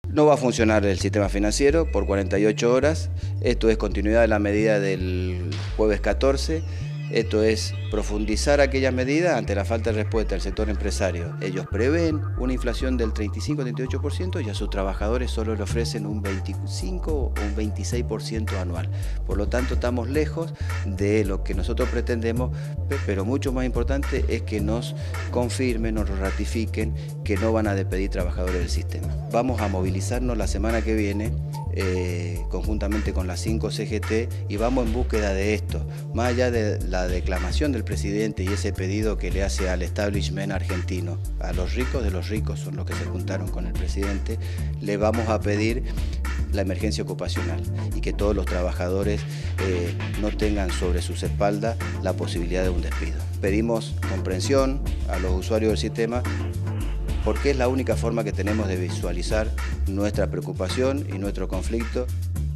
No va a funcionar el sistema financiero por 48 horas. Esto es continuidad de la medida del jueves 14. Esto es profundizar aquellas medidas ante la falta de respuesta del sector empresario. Ellos prevén una inflación del 35-38% y a sus trabajadores solo le ofrecen un 25 o un 26% anual. Por lo tanto, estamos lejos de lo que nosotros pretendemos, pero mucho más importante es que nos confirmen, nos ratifiquen que no van a despedir trabajadores del sistema. Vamos a movilizarnos la semana que viene conjuntamente con las 5 CGT y vamos en búsqueda de esto, más allá de la declamación del presidente y ese pedido que le hace al establishment argentino, a los ricos de los ricos son los que se juntaron con el presidente, le vamos a pedir la emergencia ocupacional y que todos los trabajadores no tengan sobre sus espaldas la posibilidad de un despido. Pedimos comprensión a los usuarios del sistema porque es la única forma que tenemos de visualizar nuestra preocupación y nuestro conflicto.